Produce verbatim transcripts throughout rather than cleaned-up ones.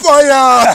bayağı.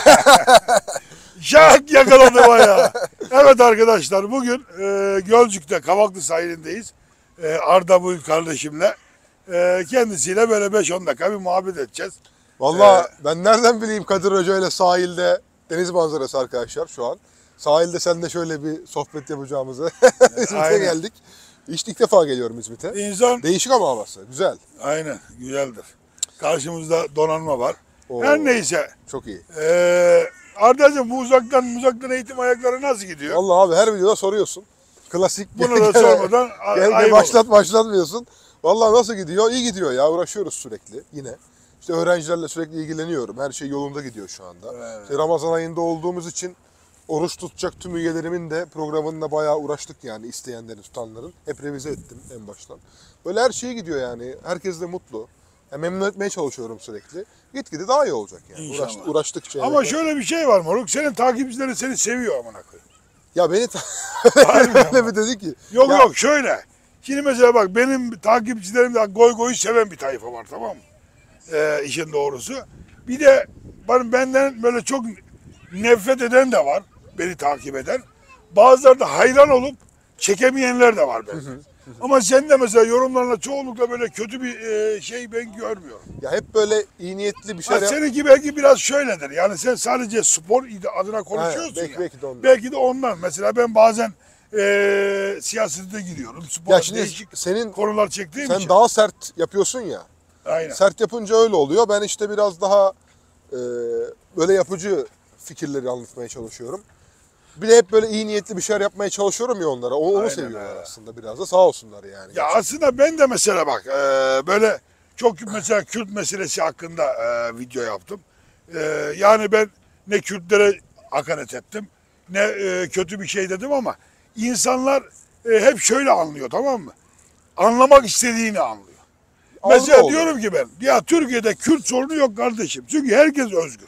Şak yakaladı bayağı. Evet arkadaşlar bugün e, Gölcük'te Kavaklı sahilindeyiz. E, Arda Buyur kardeşimle. E, kendisiyle böyle beş on dakika bir muhabbet edeceğiz. Vallahi Ee, ben nereden bileyim Kadir Hoca ile sahilde deniz manzarası arkadaşlar şu an. Sahilde seninle şöyle bir sohbet yapacağımızı İzmit'e geldik. İşte ilk defa geliyorum İzmit'e. İnsan, Değişik ama havası. Güzel. aynen güzeldir. Karşımızda donanma var. Oo, Her neyse. Çok iyi. E, Arda'cığım bu uzaktan uzaktan eğitim ayakları nasıl gidiyor? Vallahi abi her videoda soruyorsun. Klasik. Bunu da sormadan Gel, ayıp başlat olur. başlatmıyorsun. Vallahi nasıl gidiyor? İyi gidiyor ya. Uğraşıyoruz sürekli yine. İşte öğrencilerle sürekli ilgileniyorum. Her şey yolunda gidiyor şu anda. Evet. İşte Ramazan ayında olduğumuz için oruç tutacak tüm üyelerimin de programında bayağı uğraştık yani isteyenlerin, tutanların. Hep revize ettim en baştan. Böyle her şey gidiyor yani. Herkes de mutlu. Yani memnun etmeye çalışıyorum sürekli. Gitgide daha iyi olacak yani. İnşallah. Uğraş, uğraştıkça. Ama evet. şöyle bir şey var moruk. Senin takipçilerin seni seviyor amına koyayım. Ya beni Harbi öyle ama. bir dedi ki. Yok ya, yok şöyle. Şimdi mesela bak benim takipçilerim de goy goyu seven bir tayfa var, tamam mı? Ee, işin doğrusu. Bir de ben- benden böyle çok nefret eden de var. Beni takip eden. Bazıları da hayran olup çekemeyenler de var bende. Ama sen de mesela yorumlarla çoğunlukla böyle kötü bir e, şey ben görmüyorum. Ya hep böyle iyi niyetli bir şey Ha, yap. seninki belki biraz şöyledir. Yani sen sadece spor adına konuşuyorsun belki- ya. belki de ondan. Belki de ondan. Mesela ben bazen e, siyasete giriyorum. Spor Ya şimdi değişik senin konular çektiğim sen için. daha sert yapıyorsun ya. Aynen. Sert yapınca öyle oluyor. Ben işte biraz daha e, böyle yapıcı fikirleri anlatmaya çalışıyorum. Bir de hep böyle iyi niyetli bir şeyler yapmaya çalışıyorum ya onlara. O- Onu Aynen seviyorlar öyle. aslında biraz da sağ olsunlar yani. Ya aslında ben de mesela bak e, böyle çok mesela Kürt meselesi hakkında e, video yaptım. E, yani ben ne Kürtlere hakaret ettim ne e, kötü bir şey dedim ama insanlar e, hep şöyle anlıyor, tamam mı? Anlamak istediğini anlıyor. Algı Mesela oluyor. diyorum ki ben ya Türkiye'de Kürt sorunu yok kardeşim. Çünkü herkes özgür.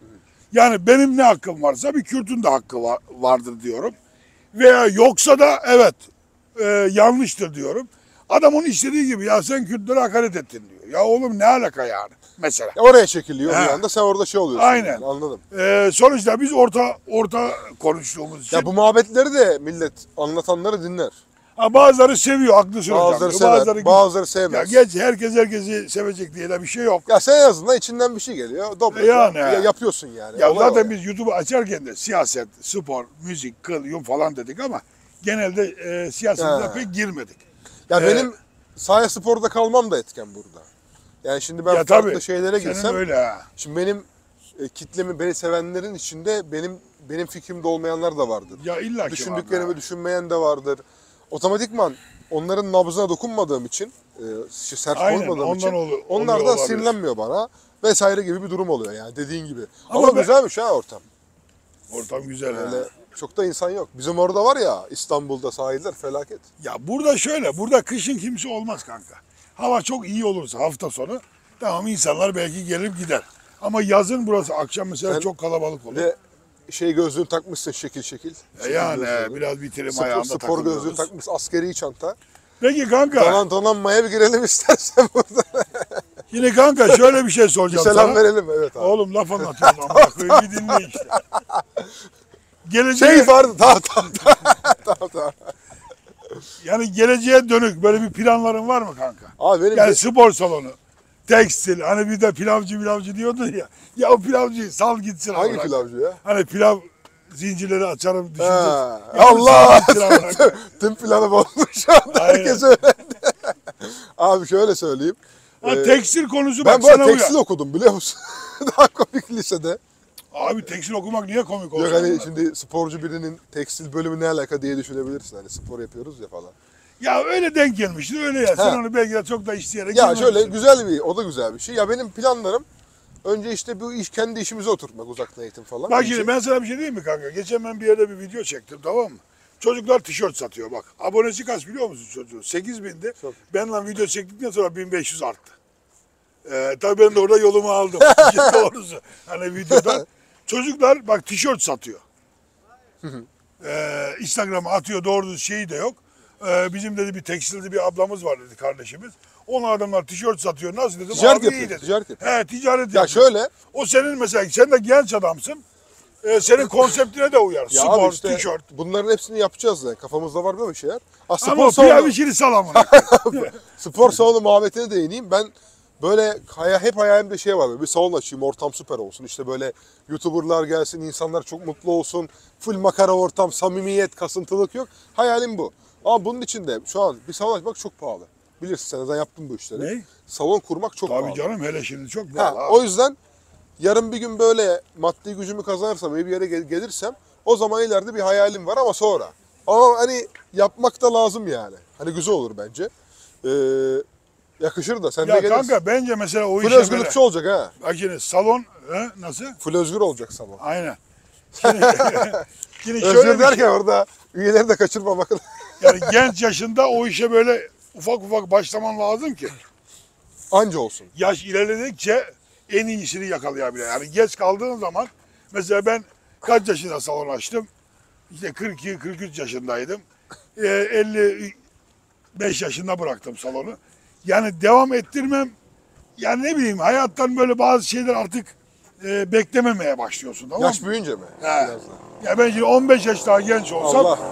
Yani benim ne hakkım varsa bir Kürt'ün de hakkı var, vardır diyorum. Veya yoksa da evet e, yanlıştır diyorum. Adam onun istediği gibi ya sen Kürtlere hakaret ettin diyor. Ya oğlum ne alaka yani mesela. Ya oraya çekiliyor He. bir anda sen orada şey oluyorsun. Aynen. Yani, anladım. E, sonuçta biz orta orta konuştuğumuz için Ya bu muhabbetleri de millet anlatanları dinler. ha, bazıları seviyor, haklısın hocam. Bazıları diyor. sever, Bazıları, bazıları ya sevmez. geç herkes herkesi sevecek diye de bir şey yok. Ya sen en azından içinden bir şey geliyor. Dobra Yani. ya, yapıyorsun yani. Ya Olay o zaten yani. biz YouTube'u açarken de siyaset, spor, müzik, kıl, yum falan dedik ama genelde e, siyasete Ha. pek girmedik. Ya Ee, benim sahaya sporda kalmam da etken burada. Yani şimdi ben Ya farklı tabii, şeylere senin girsem, öyle ha. şimdi benim e, kitlemi, beni sevenlerin içinde benim benim fikrimde olmayanlar da vardır. Ya illa ki Düşündüklerimi var. düşünmeyen de vardır. Otomatikman onların nabzına dokunmadığım için, e, şey, sert Aynen, konuşmadığım ondan için oluyor- onlar oluyor da olabilir. sinirlenmiyor bana vesaire gibi bir durum oluyor yani dediğin gibi. Ama Ama, ben- güzelmiş ha ortam. Ortam güzel Öyle ha. çok da insan yok. Bizim orada var ya İstanbul'da sahiller felaket. Ya burada şöyle, burada kışın kimse olmaz kanka. Hava çok iyi olursa hafta sonu tamam insanlar belki gelip gider. Ama yazın burası akşam mesela Sen- çok kalabalık Bir olur. de şey gözlüğünü takmışsın şekil şekil. E Şekil yani gözlüğünü. biraz bitirim Spor, ayağında spor takılıyoruz. gözlüğü takmış, askeri çanta. Peki kanka, Donan donanmaya bir girelim istersen burada. şimdi kanka şöyle bir şey Bir soracağım selam sana. verelim evet abi. Oğlum laf anlatıyorsun ama koyayım bir dinle işte. Geleceğe, Şey vardı tamam tamam tamam. tamam, tamam. yani geleceğe dönük böyle bir planların var mı kanka? Abi benim Yani de- spor salonu, tekstil, hani bir de pilavcı pilavcı diyordun ya. Ya o pilavcıyı sal gitsin. hangi amına. pilavcı ya? Hani pilav zincirleri açarım düşünce. Ha, Ya Allah! sal gitsin amına koyayım. Tüm planı bozmuş şu anda Aynen. herkes öğrendi. Abi şöyle söyleyeyim. Ha, Ee, tekstil konusu ben bak bu sana arada tekstil uyar. okudum biliyor musun? Daha komik lisede. Abi tekstil okumak niye komik olsun? Yok hani şimdi sporcu birinin tekstil bölümü ne alaka diye düşünebilirsin. Hani spor yapıyoruz ya falan. Ya öyle denk gelmişti öyle ya. Sen Ha. onu belki de çok da isteyerek Ya şöyle girmemişsin. güzel bir, o da güzel bir şey. Ya benim planlarım önce işte bu iş kendi işimize oturtmak, uzaktan eğitim falan. Bak Bir şimdi şey- ben sana bir şey diyeyim mi kanka? Geçen ben bir yerde bir video çektim, tamam mı? Çocuklar tişört satıyor bak. Abonesi kaç biliyor musun çocuğun? sekiz bindi. Çok. Ben lan video çektikten sonra bin beş yüz arttı. Ee, tabii ben de orada yolumu aldım. İşin doğrusu. Hani videoda. Çocuklar bak tişört satıyor. ee, Instagram'a atıyor, doğru düz şeyi de yok. Ee, bizim dedi bir tekstilde bir ablamız var dedi kardeşimiz. Onun adamlar tişört satıyor. Nasıl dedim? Ticaret abi yapıyor, iyi dedi. ticaret yapıyor. He ticaret Ya yapıyor. şöyle, O senin mesela sen de genç adamsın. Ee, senin konseptine de uyar. ya Spor, abi işte tişört. bunların hepsini yapacağız yani. Kafamızda var böyle şeyler. Ha, spor Ama salonu, piyav sal amına. spor salonu muhabbetine değineyim. Ben böyle haya, hep hayalimde şey var. Böyle bir salon açayım, ortam süper olsun. İşte böyle YouTuber'lar gelsin, insanlar çok mutlu olsun. Full makara ortam, samimiyet, kasıntılık yok. Hayalim bu. Ama bunun için de şu an bir salon açmak çok pahalı. Bilirsin sen zaten yaptın bu işleri. Ne? Salon kurmak çok Tabii pahalı. canım hele şimdi çok Ha, pahalı. o yüzden yarın bir gün böyle maddi gücümü kazanırsam, iyi bir yere gel- gelirsem o zaman ileride bir hayalim var ama sonra. Ama hani yapmak da lazım yani. Hani güzel olur bence. Ee, yakışır da sen de Ya gelirsin. kanka bence mesela o Full işe özgürlükçü böyle. olacak ha. Bak şimdi salon he, nasıl? Full özgür olacak salon. Aynen. Şimdi, şimdi şöyle Özgür bir derken şey, orada üyeleri de kaçırmamak. yani genç yaşında o işe böyle ufak ufak başlaman lazım ki Anca olsun. yaş ilerledikçe en iyisini yakalayabilir. Yani geç kaldığın zaman mesela ben kaç yaşında salon açtım? İşte kırk iki kırk üç yaşındaydım. Ee, elli beş yaşında bıraktım salonu. Yani devam ettirmem yani ne bileyim hayattan böyle bazı şeyler artık e, beklememeye başlıyorsun tamam Yaş mı? büyüyünce mi? He. Biraz da. Ya ben şimdi on beş yaş daha genç olsam Allah.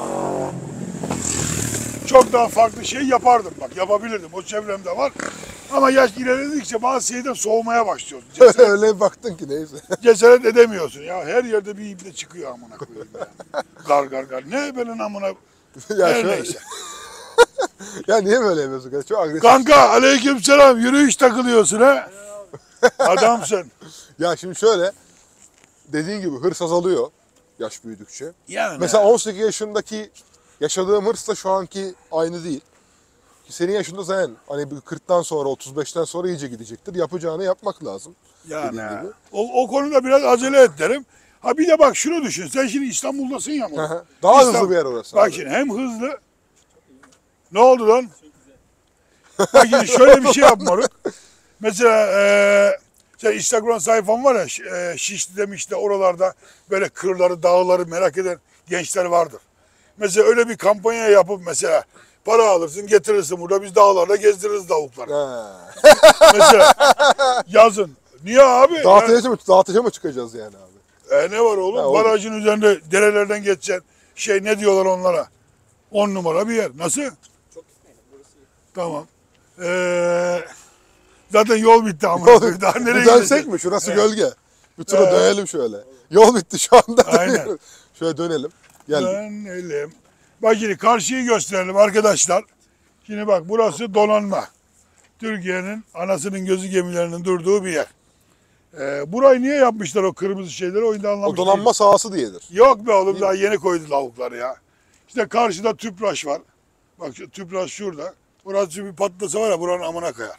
çok daha farklı şey yapardım bak yapabilirdim o çevremde var. Ama yaş ilerledikçe bazı şeyden soğumaya başlıyorsun. Cesaret, Öyle baktın ki neyse. cesaret edemiyorsun ya. Her yerde bir ibne çıkıyor amına koyayım ya. Gar gar gar. Ne benim amına ya her şöyle- neyse. ya niye böyle yapıyorsun? Çok agresif. Kanka aleykümselam yürüyüş takılıyorsun ha. Adamsın. Ya şimdi şöyle, dediğin gibi hırs azalıyor yaş büyüdükçe. Yani. Mesela on sekiz yaşındaki yaşadığım hırsla şu anki aynı değil. Ki senin yaşında zaten hani bir kırktan sonra otuz beşten sonra iyice gidecektir. Yapacağını yapmak lazım. Yani. dediğin gibi. O, o konuda biraz acele et derim. Ha bir de bak şunu düşün. Sen şimdi İstanbul'dasın ya. moruk. Daha İstanbul- hızlı bir yer orası. Bak abi. şimdi hem hızlı. Ne oldu lan? Bak şimdi şöyle bir şey yap moruk. Mesela eee sen Instagram sayfan var ya Ş- eee, Şişli'de mişte oralarda böyle kırları dağları merak eden gençler vardır. Mesela öyle bir kampanya yapıp mesela para alırsın getirirsin burada biz dağlarda gezdiririz tavukları. Ha. Mesela yazın. Niye abi? Ya- Dağıtıcı mı, dağıtıcı mı çıkacağız yani abi? E ne var oğlum? Ha, olur. Barajın üzerinde derelerden geçeceksin. Şey ne diyorlar onlara? On numara bir yer. Nasıl? Çok Tamam. Ee, zaten yol bitti ama. Daha nereye bir dönsek gideceğiz? mi? Şurası gölge. Bir tura Ee. dönelim şöyle. Yol bitti şu anda. Aynen. Şöyle dönelim. Gel. Dönelim. Bak şimdi karşıyı gösterelim arkadaşlar. Şimdi bak burası donanma. Türkiye'nin anasının gözü gemilerinin durduğu bir yer. Ee, burayı niye yapmışlar o kırmızı şeyleri? O yüzden O anlamış donanma değilim. sahası diyedir. Yok be oğlum daha yeni koydu lavukları ya. İşte karşıda tüpraş var. Bak şu tüpraş şurada. Burası bir patlasa var ya buranın amına kayar.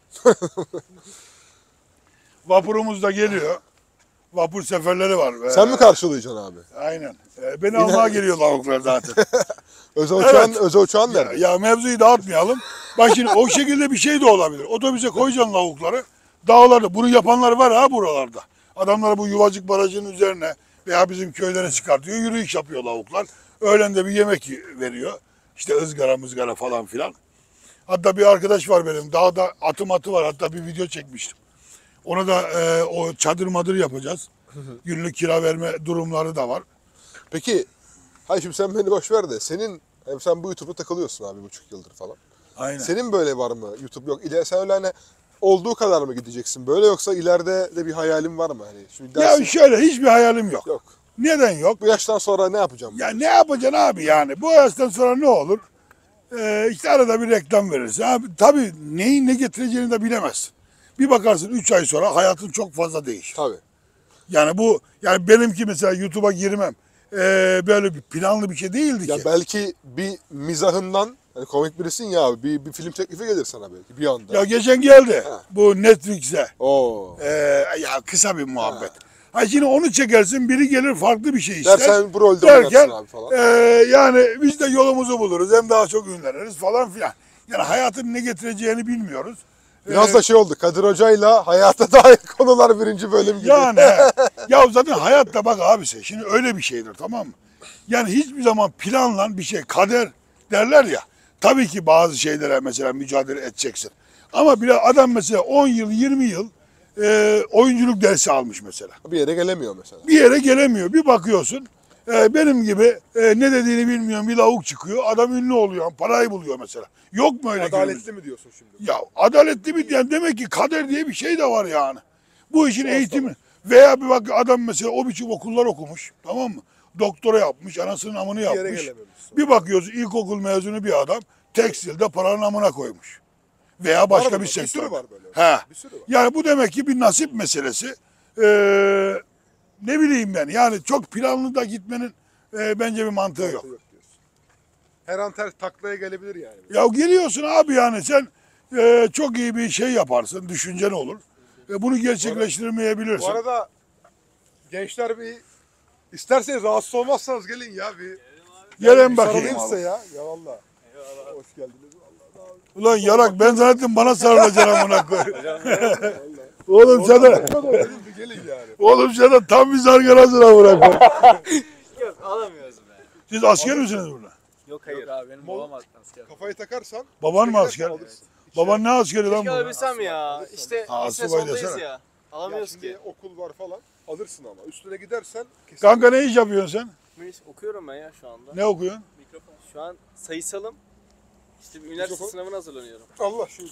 Vapurumuz da geliyor. Vapur seferleri var. Sen Ee, mi karşılayacaksın abi? Aynen. Ee, beni almaya geliyor lavuklar zaten. Özel uçağın, Evet. özel uçağın ya, nerede? ya mevzuyu dağıtmayalım. Bak şimdi o şekilde bir şey de olabilir. Otobüse koyacaksın lavukları. Dağlarda. Bunu yapanlar var ha buralarda. Adamlar bu Yuvacık Barajı'nın üzerine veya bizim köylere çıkartıyor. Yürüyüş yapıyor lavuklar. Öğlen de bir yemek veriyor. İşte ızgara mızgara falan filan. Hatta bir arkadaş var benim. Dağda atı matı var. Hatta bir video çekmiştim. Ona da e, o çadır madır yapacağız. Günlük kira verme durumları da var. Peki, hayır şimdi sen beni boş ver de senin, hem sen bu YouTube'da takılıyorsun abi bir buçuk yıldır falan. Aynen. Senin böyle var mı YouTube yok? İle, sen öyle hani olduğu kadar mı gideceksin böyle yoksa ileride de bir hayalin var mı? Hani şimdi dersin, Ya şöyle hiçbir hayalim yok. yok. Neden yok? Bu yaştan sonra ne yapacağım? Ya ne yapacaksın abi yani? Bu yaştan sonra ne olur? Ee, işte arada bir reklam verirsin. Abi, tabii neyin ne getireceğini de bilemezsin. Bir bakarsın üç ay sonra hayatın çok fazla değişir. Tabii. Yani bu yani benimki mesela YouTube'a girmem ee, böyle bir planlı bir şey değildi Ya ki. belki bir mizahından, hani komik birisin ya abi, bir, bir film teklifi gelir sana belki bir anda. Ya geçen geldi Ha. bu Netflix'e. Oo. Ee, ya kısa bir muhabbet. Ha şimdi onu çekersin biri gelir farklı bir şey ister. Dersen bu rolde Derken oynarsın abi falan. e, yani biz de yolumuzu buluruz hem daha çok ünleniriz falan filan. Yani hayatın ne getireceğini bilmiyoruz. Biraz Ee, da şey oldu, Kadir Hoca'yla hayata dair konular birinci bölüm gibi. Yani ya zaten hayatta bak abisi şimdi öyle bir şeydir tamam mı? Yani hiçbir zaman planlan bir şey kader derler ya. tabii ki bazı şeylere mesela mücadele edeceksin. Ama bir adam mesela on yıl, yirmi yıl e, oyunculuk dersi almış mesela. Bir yere gelemiyor mesela. Bir yere gelemiyor. Bir bakıyorsun e, benim gibi e, ne dediğini bilmiyorum bir lavuk çıkıyor. Adam ünlü oluyor, parayı buluyor mesela. Yok mu öyle günümüzde? Adaletli mi diyorsun şimdi? Ya adaletli mi diyen demek ki kader diye bir şey de var yani. Bu işin Olsa eğitimi. Veya bir bak adam mesela o biçim okullar okumuş, tamam mı? Doktora yapmış, anasının amını yere yapmış. gelememiş. Bir bakıyorsun ilkokul mezunu bir adam tekstilde paranın amına koymuş. Veya başka Var bir mı? Bir sürü sektör. var böyle. He. Bir sürü var. Yani bu demek ki bir nasip meselesi. Ee, ne bileyim ben yani çok planlı da gitmenin e, bence bir mantığı yok. Yok diyorsun. Her an ters taklaya gelebilir yani. Ya geliyorsun abi yani sen e, çok iyi bir şey yaparsın, düşüncen olur. Ve bunu gerçekleştirmeyebilirsin. Bu arada gençler bir isterseniz rahatsız olmazsanız gelin ya bir. Gelen Bir bakayım. sarılayım abi. size ya. Ya valla. Hoş geldiniz. Vallahi. Ulan yarak ben zannettim bana sarılacaksın amına koy. Oğlum sen de, Dedim bir gelin yani. oğlum sen de tam bir zargarasın amına koy. Yok alamıyoruz be. Siz asker misiniz burada? Yok hayır. abi benim Mol- babam asker. Kafayı takarsan. Baban mı gidersen asker? alırsın. Baban ne askeri lan Keşke bu? alabilsem ya. İşte Ha, lise subay sondayız desene. ya. Ya Alamıyoruz şimdi ki. okul var falan alırsın ama üstüne gidersen kesin. Kanka ne iş yapıyorsun sen? Mühendis okuyorum ben ya şu anda. Ne okuyorsun? Şu an sayısalım. İşte bir üniversite Mikrofon. sınavına hazırlanıyorum. Allah şu.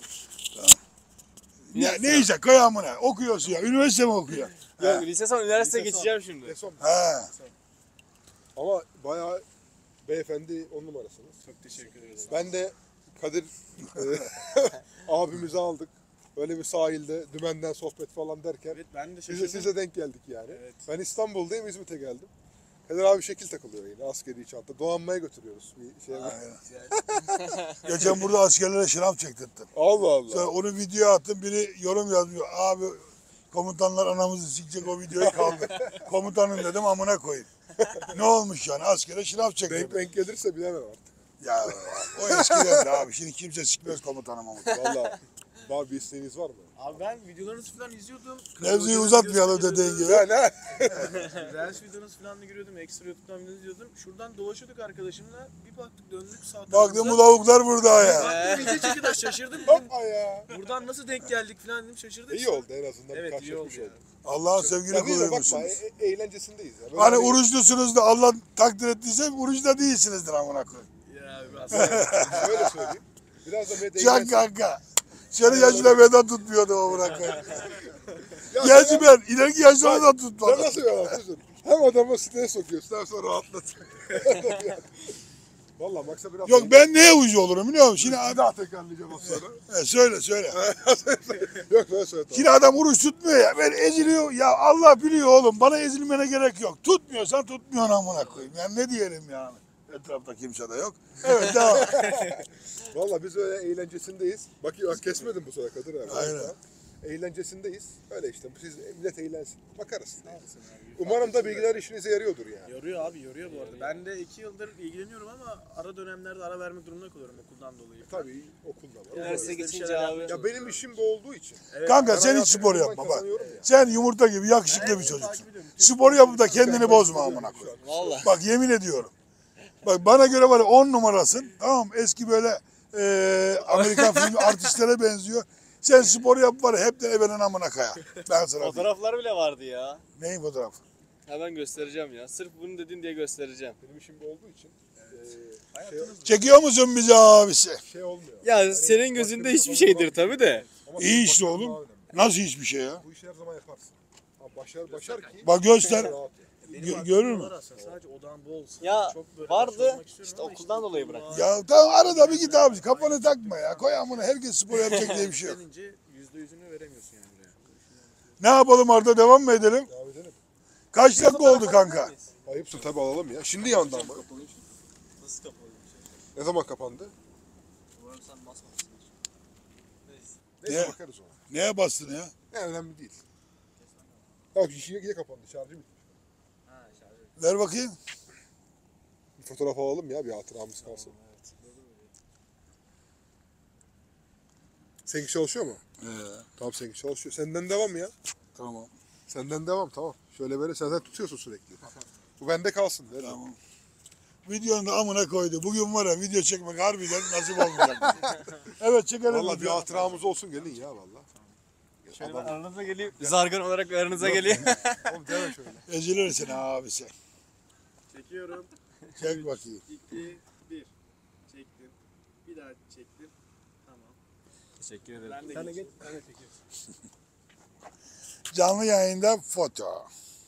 Ne, neyse koy amına. Okuyorsun ya. Üniversite mi okuyor? Yok lise son üniversite Lise son. geçeceğim şimdi. Ne son. He. Ama bayağı beyefendi on numarasınız. Çok teşekkür ederim. Ben de Kadir e, abimizi aldık. Böyle bir sahilde dümenden sohbet falan derken Evet ben de size, size denk geldik yani. Evet. Ben İstanbul'dayım, İzmit'e geldim. Kadir abi şekil takılıyor yine askeri çanta. Doğanmaya götürüyoruz bir şey. Geçen burada askerlere şınav çektirttim. Allah Allah. Sonra onu video attım. Biri yorum yazmıyor. Abi komutanlar anamızı sikecek o videoyu kaldı. Komutanın dedim amına koyayım. Ne olmuş yani askere şınav Denk, çektirdim. denk gelirse bilemem artık. Ya o eskiden de abi. Şimdi kimse sikmez komutanı mamutanı. Valla. Var bir isteğiniz var mı? Abi ben videolarınızı falan izliyordum. Mevzuyu uzatmayalım dediğin gibi. Ya ne? Reels videonuzu falan da görüyordum. Ekstra YouTube'dan video izliyordum. Şuradan dolaşıyorduk arkadaşımla. Bir baktık döndük sağ Baktım bu lavuklar burada ya. Baktım video çıktı da şaşırdım. Dedim, Hoppa ya. buradan nasıl denk geldik falan dedim şaşırdım. İyi oldu en azından. bir Evet iyi oldu karşılaşmış ya. olduk. Allah'ın sevgili Ya değil de bakma kuluymuşsunuz. e- e- eğlencesindeyiz ya. Böyle Hani hani- oruçlusunuz da Allah takdir ettiyse oruçta değilsinizdir amına koyayım. Ya biraz Şöyle söyleyeyim. Biraz da medya Can eğlensin. kanka. Senin yaşına beden tutmuyordu amına koyayım. Ya Gerçi sen- ben ileriki yaşlarına da Sen tutmadım. nasıl bir adamsın? Hem adamı stres sokuyorsun hem sonra rahatlatıyor. Valla maksa biraz... Yok ben neye uyucu olurum biliyor musun? Şimdi Bir adam... daha tekrarlayacağım o sonra. He, söyle söyle. Yok ben söyle tamam. Şimdi adam oruç tutmuyor ya. Ben eziliyor. Ya Allah biliyor oğlum. Bana ezilmene gerek yok. Tutmuyorsan tutmuyorsun amına koyayım. Yani ne diyelim yani. Etrafta kimse de yok. Evet devam. Valla biz öyle eğlencesindeyiz. Bak, bak kesmedim bu sefer Kadir abi. Aynen. Eğlencesindeyiz. Öyle işte siz millet eğlensin. Bakarız. Umarım da bilgiler işinize yarıyordur yani. yoruyor abi yoruyor bu arada. Ben de iki yıldır ilgileniyorum ama ara dönemlerde ara vermek durumunda kalıyorum okuldan dolayı. Tabii okulda var. Üniversiteye Öyle. geçince abi. Ya benim işim bu olduğu için. Kanka Ben sen hiç hayatımı spor bundan yapma bak. kazanıyorum ya. Sen yumurta gibi yakışıklı bir çocuksun. Spor yapıp da kendini bozma amına koyayım. Vallahi. Bak yemin ediyorum. Bak bana göre var ya on numarasın. Tamam mı? Eski böyle e, Amerikan filmi artistlere benziyor. Sen spor yap var ya hepten ebenin amına kaya. Ben sana diyeyim. Fotoğraflar bile vardı ya. Neyin fotoğrafı? Hemen göstereceğim ya. Sırf bunu dedin diye göstereceğim. Benim işim bu olduğu için eee, şey, Çekiyor musun bize abisi? şey olmuyor. Ya senin gözünde hiçbir şeydir tabii de. Ama İyi işte başarı oğlum. daha önemli. Nasıl hiçbir şey ya? Bu işi her zaman yaparsın. Ha, başar, başar ki. Bak göster. rahat. Gö- görür mü? Sadece odağın bol olsun. Ya Çok böyle vardı başarmak istiyorum işte ama okuldan dolayı okul bırak. var. Ya tamam arada bir git abi. Kafanı takma ya. Koy amına herkes spor yapacak diye bir şey yok. Gelince yüzde yüzünü veremiyorsun yani buraya. Ne yapalım Arda devam mı edelim? Devam edelim. Kaç dakika oldu kanka? Ayıpsın tabii alalım ya. Şimdi yandı ama. Nasıl kapalı? Ne zaman kapandı? Umarım sen basmamışsın. Neyse Ne? bakarız ona. Neye bastın ya? Ne önemli değil. Ya şişeye niye kapandı? Şarjı bitti. Ver bakayım. Bir fotoğraf alalım ya bir hatıramız kalsın. Seninki çalışıyor mu? Ee, Tamam seninki çalışıyor. Senden devam ya. tamam. Senden devam tamam. Şöyle böyle sen zaten tutuyorsun sürekli. Bu bende kalsın. Ver. Tamam. videonun da amına koydu. Bugün var ya video çekmek harbiden nasip olmayacak. Evet çekelim. Valla bir video. hatıramız olsun gelin ya valla. Şöyle ben aranıza geleyim. Zargan olarak bir aranıza geleyim. Oğlum deme şöyle. Ezilirsin abisi. Çekiyorum. Çek bakayım. iki, bir. Çektim. Bir daha çektim. Tamam. Teşekkür ederim. Ben de Sen de geç. Ben de çekiyorum. Canlı yayında foto.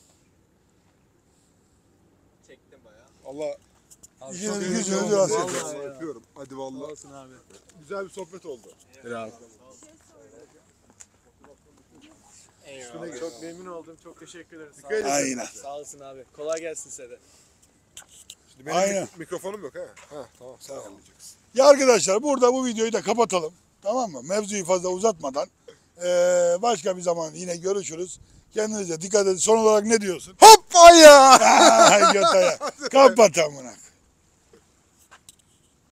Çektim bayağı. Allah İşiniz çok gücünüz iyi rast oldu. gelsin. Vallahi öpüyorum. Hadi valla. Olsun abi. Güzel bir sohbet oldu. Bravo. Eyvallah. Çok memnun oldum. Çok teşekkür ederiz. Sağ, Dikkat edin. Aynen. Sağ olasın abi. Kolay gelsin size de. Şimdi benim Aynen. mik- mikrofonum yok ha. Ha tamam sen ayarlayacaksın. Ya arkadaşlar burada bu videoyu da kapatalım. Tamam mı? Mevzuyu fazla uzatmadan. Ee, başka bir zaman yine görüşürüz. Kendinize dikkat edin. Son olarak ne diyorsun? Hoppa ya! Ay götaya. Kapat amına.